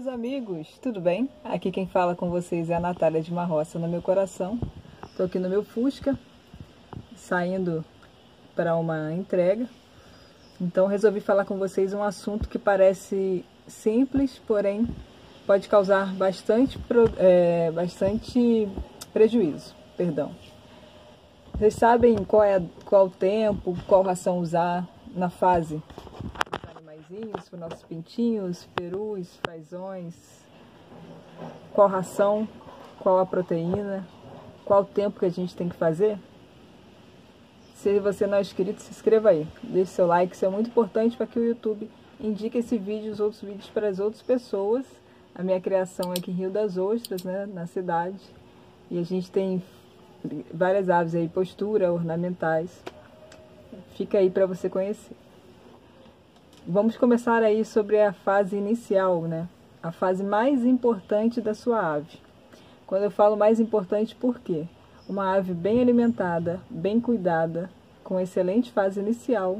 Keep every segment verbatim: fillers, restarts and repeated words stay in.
meus amigos, tudo bem? Aqui quem fala com vocês é a Natália de uma Roça no meu coração. Estou aqui no meu Fusca, saindo para uma entrega. Então resolvi falar com vocês um assunto que parece simples, porém pode causar bastante, é, bastante prejuízo. Perdão. Vocês sabem qual é qual tempo, qual ração usar na fase para os nossos pintinhos, perus, fazões, qual ração, qual a proteína, qual tempo que a gente tem que fazer? Se você não é inscrito, se inscreva aí, deixe seu like, isso é muito importante para que o YouTube indique esse vídeo e os outros vídeos para as outras pessoas. A minha criação é aqui em Rio das Ostras, né, na cidade, e a gente tem várias aves aí, postura, ornamentais, fica aí para você conhecer. Vamos começar aí sobre a fase inicial, né? A fase mais importante da sua ave. Quando eu falo mais importante, por quê? Uma ave bem alimentada, bem cuidada, com excelente fase inicial,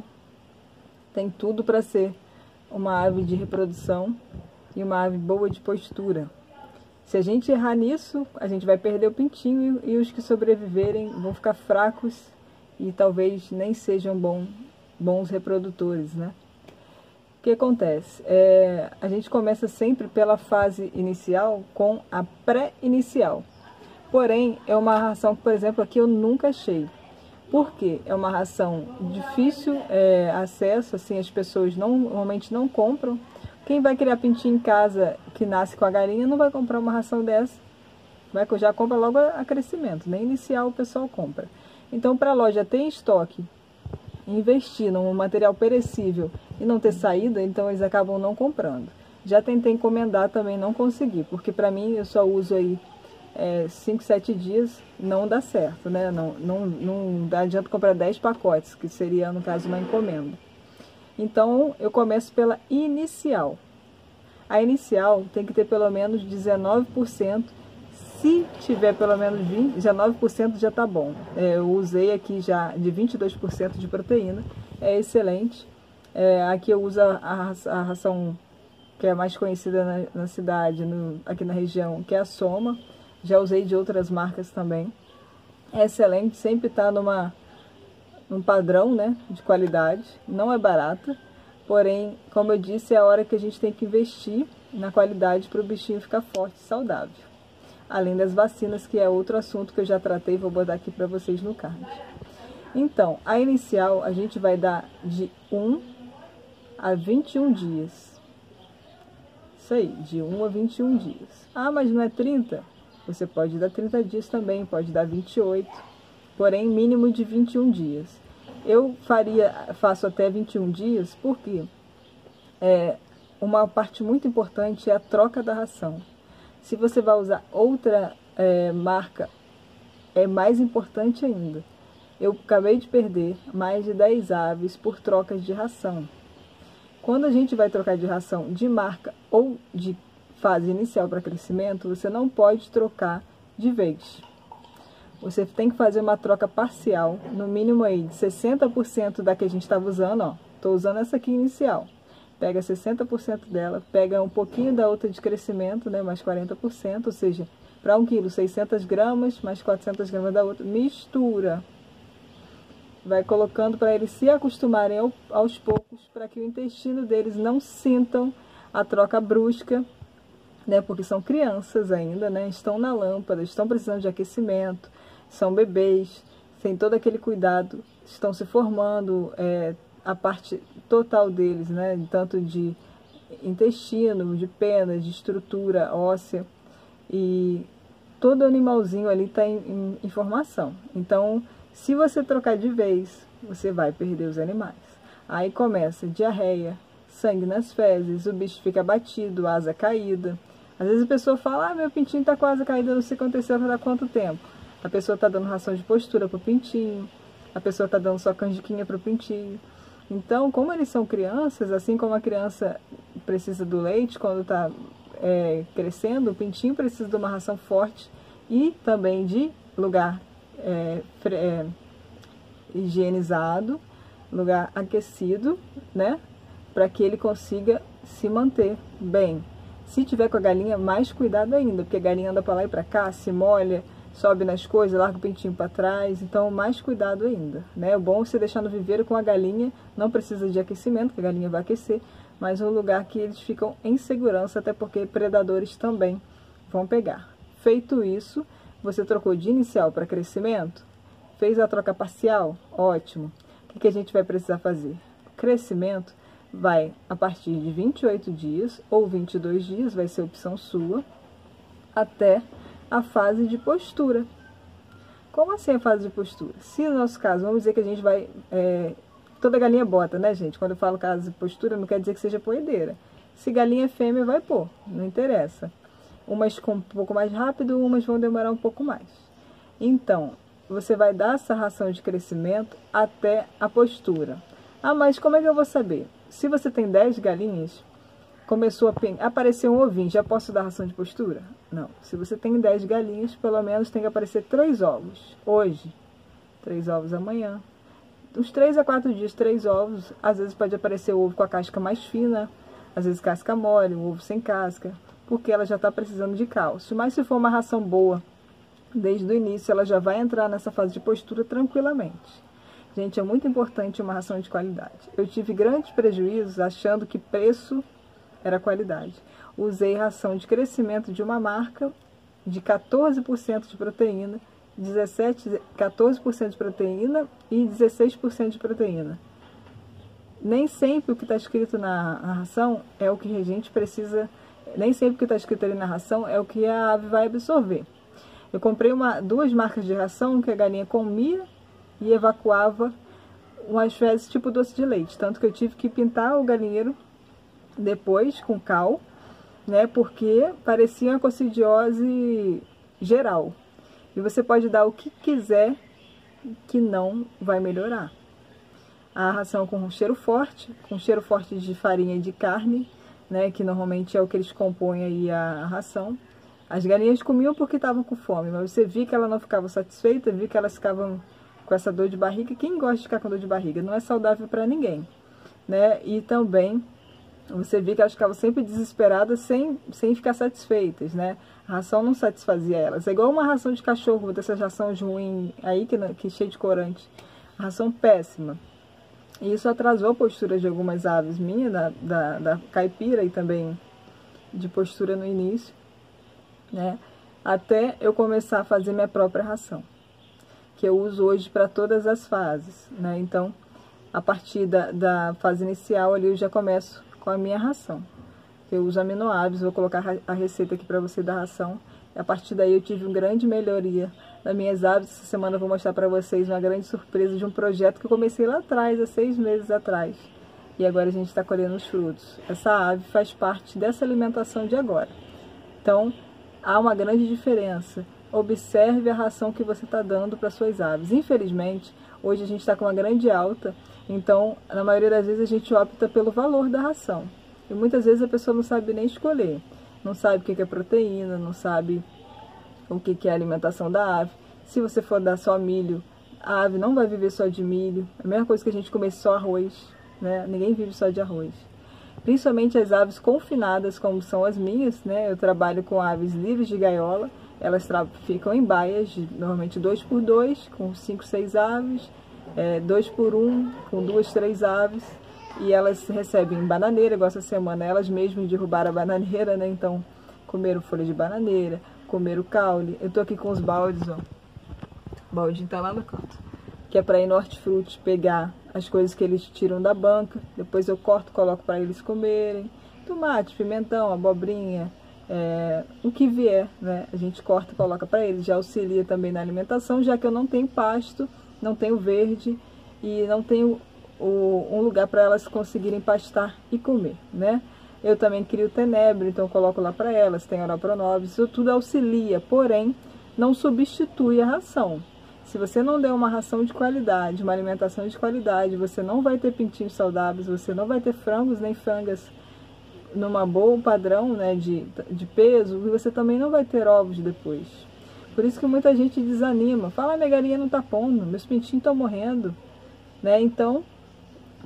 tem tudo para ser uma ave de reprodução e uma ave boa de postura. Se a gente errar nisso, a gente vai perder o pintinho e os que sobreviverem vão ficar fracos e talvez nem sejam bom, bons reprodutores, né? O que acontece? É, a gente começa sempre pela fase inicial com a pré-inicial. Porém, é uma ração que, por exemplo, aqui eu nunca achei. Por quê? É uma ração difícil é, acesso, assim, as pessoas não, normalmente não compram. Quem vai criar pintinho em casa que nasce com a galinha não vai comprar uma ração dessa. Vai, já compra logo a crescimento, nem inicial o pessoal compra. Então, para a loja ter em estoque, investir num material perecível e não ter saída, então eles acabam não comprando. Já tentei encomendar, também não consegui, porque para mim eu só uso aí é, cinco, sete dias, não dá certo, né? Não, não, não dá adianta comprar dez pacotes, que seria no caso uma encomenda. Então eu começo pela inicial. A inicial tem que ter pelo menos dezenove por cento. Se tiver pelo menos vinte, dezenove por cento já tá bom. É, eu usei aqui já de vinte e dois por cento de proteína, é excelente. É, aqui eu uso a, a ração que é mais conhecida na, na cidade, no, aqui na região, que é a Soma. Já usei de outras marcas também. É excelente, sempre está numa, num padrão, né, de qualidade. Não é barata, porém, como eu disse, é a hora que a gente tem que investir na qualidade para o bichinho ficar forte e saudável. Além das vacinas, que é outro assunto que eu já tratei, vou botar aqui para vocês no card. Então, a inicial a gente vai dar de um a vinte e um dias. Isso aí, de um a vinte e um dias. Ah, mas não é trinta? Você pode dar trinta dias também, pode dar vinte e oito, porém mínimo de vinte e um dias. Eu faria, faço até vinte e um dias, porque é, uma parte muito importante é a troca da ração. Se você vai usar outra é, marca, é mais importante ainda. Eu acabei de perder mais de dez aves por trocas de ração. Quando a gente vai trocar de ração de marca ou de fase inicial para crescimento, você não pode trocar de vez. Você tem que fazer uma troca parcial, no mínimo aí de sessenta por cento da que a gente estava usando, ó. Estou usando essa aqui inicial. Pega sessenta por cento dela, pega um pouquinho da outra de crescimento, né, mais quarenta por cento, ou seja, para um quilo, seiscentas gramas, mais quatrocentas gramas da outra, mistura. Vai colocando para eles se acostumarem ao, aos poucos, para que o intestino deles não sintam a troca brusca, né, porque são crianças ainda, né, estão na lâmpada, estão precisando de aquecimento, são bebês, tem todo aquele cuidado, estão se formando, é, a parte total deles, né, tanto de intestino, de penas, de estrutura óssea, e todo animalzinho ali está em, em, em formação. Então, se você trocar de vez, você vai perder os animais. Aí começa diarreia, sangue nas fezes, o bicho fica abatido, asa caída. Às vezes a pessoa fala, ah, meu pintinho está com a asa caída, não sei o que aconteceu há quanto tempo. A pessoa está dando ração de postura para o pintinho, a pessoa está dando só canjiquinha para o pintinho. Então, como eles são crianças, assim como a criança precisa do leite quando está é, crescendo, o pintinho precisa de uma ração forte e também de lugar é, é, higienizado, lugar aquecido, né? Para que ele consiga se manter bem. Se tiver com a galinha, mais cuidado ainda, porque a galinha anda para lá e para cá, se molha, sobe nas coisas, larga o pintinho para trás, então mais cuidado ainda, né? É bom você deixar no viveiro com a galinha, não precisa de aquecimento, que a galinha vai aquecer, mas um lugar que eles ficam em segurança, até porque predadores também vão pegar. Feito isso, você trocou de inicial para crescimento, fez a troca parcial, ótimo. O que, que a gente vai precisar fazer? O crescimento vai a partir de vinte e oito dias ou vinte e dois dias, vai ser opção sua, até a fase de postura. Como assim a fase de postura? Se no nosso caso, vamos dizer que a gente vai... É, toda galinha bota, né, gente? Quando eu falo caso de postura, não quer dizer que seja poedeira. Se galinha é fêmea, vai pôr, não interessa. Umas com um pouco mais rápido, umas vão demorar um pouco mais. Então, você vai dar essa ração de crescimento até a postura. Ah, mas como é que eu vou saber? Se você tem dez galinhas, começou a aparecer um ovinho, já posso dar ração de postura? Não. Se você tem dez galinhas, pelo menos tem que aparecer três ovos. Hoje, três ovos amanhã. Uns três a quatro dias, três ovos. Às vezes pode aparecer o ovo com a casca mais fina, às vezes casca mole, o ovo sem casca, porque ela já está precisando de cálcio. Mas se for uma ração boa, desde o início, ela já vai entrar nessa fase de postura tranquilamente. Gente, é muito importante uma ração de qualidade. Eu tive grandes prejuízos achando que preço era qualidade. Usei ração de crescimento de uma marca de quatorze por cento de proteína, dezessete, quatorze por cento de proteína e dezesseis por cento de proteína. Nem sempre o que está escrito na, na ração é o que a gente precisa, nem sempre o que está escrito ali na ração é o que a ave vai absorver. Eu comprei uma, duas marcas de ração que a galinha comia e evacuava umas fezes tipo doce de leite. Tanto que eu tive que pintar o galinheiro depois com cal, né? Porque parecia uma coccidiose geral. E você pode dar o que quiser que não vai melhorar. A ração com cheiro forte, com cheiro forte de farinha e de carne, né? Que normalmente é o que eles compõem aí a ração. As galinhas comiam porque estavam com fome, mas você viu que elas não ficavam satisfeitas, viu que elas ficavam com essa dor de barriga. Quem gosta de ficar com dor de barriga? Não é saudável para ninguém, né? E também você viu que elas ficavam sempre desesperadas sem, sem ficar satisfeitas, né? A ração não satisfazia elas. É igual uma ração de cachorro, dessas rações ruins aí, que, que cheia de corante. Ração péssima. E isso atrasou a postura de algumas aves minhas, da, da, da caipira e também de postura no início, né? Até eu começar a fazer minha própria ração, que eu uso hoje para todas as fases, né? Então, a partir da, da fase inicial ali eu já começo com a minha ração. Eu uso aminoácidos, vou colocar a receita aqui para você da ração. E a partir daí eu tive uma grande melhoria nas minhas aves. Essa semana eu vou mostrar para vocês uma grande surpresa de um projeto que eu comecei lá atrás, há seis meses atrás. E agora a gente está colhendo os frutos. Essa ave faz parte dessa alimentação de agora. Então, há uma grande diferença. Observe a ração que você está dando para suas aves. Infelizmente, hoje a gente está com uma grande alta, então, na maioria das vezes, a gente opta pelo valor da ração. E muitas vezes a pessoa não sabe nem escolher. Não sabe o que é proteína, não sabe o que é a alimentação da ave. Se você for dar só milho, a ave não vai viver só de milho. É a mesma coisa que a gente comer só arroz, né? Ninguém vive só de arroz. Principalmente as aves confinadas, como são as minhas, né? Eu trabalho com aves livres de gaiola. Elas ficam em baias, de, normalmente dois por dois, com cinco, seis aves, é, dois por um, com duas, três aves. E elas recebem bananeira, igual essa semana elas mesmas derrubaram a bananeira, né? Então, comeram folha de bananeira, comeram caule. Eu tô aqui com os baldes, ó. O baldinho tá lá no canto. Que é para ir no hortifruti pegar as coisas que eles tiram da banca. Depois eu corto, coloco para eles comerem. Tomate, pimentão, abobrinha, é, o que vier, né? A gente corta e coloca para eles. Já auxilia também na alimentação, já que eu não tenho pasto, não tenho verde e não tenho o, um lugar para elas conseguirem pastar e comer, né? Eu também crio tenebre, então eu coloco lá para elas, tem Oropronovis, isso tudo auxilia, porém não substitui a ração. Se você não der uma ração de qualidade, uma alimentação de qualidade, você não vai ter pintinhos saudáveis, você não vai ter frangos nem frangas numa boa padrão, né, de, de peso, e você também não vai ter ovos depois. Por isso que muita gente desanima. Fala, minha galinha não tá pondo, meus pintinhos estão morrendo, né? Então,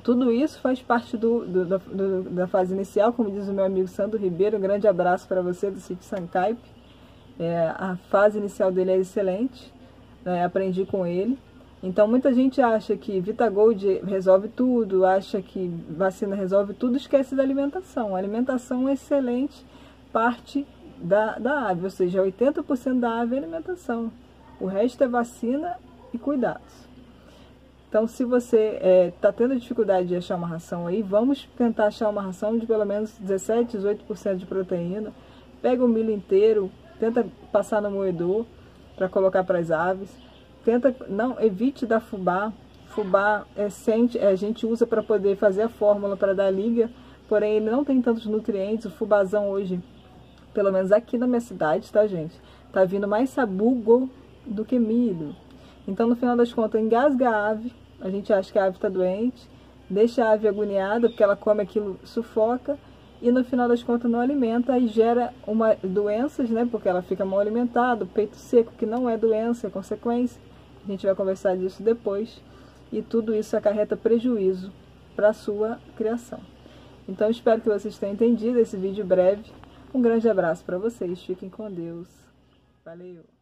tudo isso faz parte do, do, da, do, da fase inicial, como diz o meu amigo Sandro Ribeiro. Um grande abraço para você do sítio Sancaipe. É, a fase inicial dele é excelente, né? Aprendi com ele. Então muita gente acha que VitaGold resolve tudo, acha que vacina resolve tudo, esquece da alimentação. A alimentação é excelente parte da, da ave, ou seja, oitenta por cento da ave é alimentação. O resto é vacina e cuidados. Então, se você está é, tendo dificuldade de achar uma ração aí, vamos tentar achar uma ração de pelo menos dezessete, dezoito por cento de proteína. Pega o milho inteiro, tenta passar no moedor para colocar para as aves. Tenta, não, evite dar fubá. Fubá é, sente, é, a gente usa para poder fazer a fórmula para dar liga, porém ele não tem tantos nutrientes. O fubazão hoje, pelo menos aqui na minha cidade, tá, gente? Tá vindo mais sabugo do que milho. Então, no final das contas, engasga a ave, a gente acha que a ave está doente, deixa a ave agoniada, porque ela come aquilo, sufoca, e no final das contas não alimenta, e gera uma, doenças, né? Porque ela fica mal alimentada, peito seco, que não é doença, é consequência. A gente vai conversar disso depois. E tudo isso acarreta prejuízo para a sua criação. Então, espero que vocês tenham entendido esse vídeo breve. Um grande abraço para vocês, fiquem com Deus. Valeu!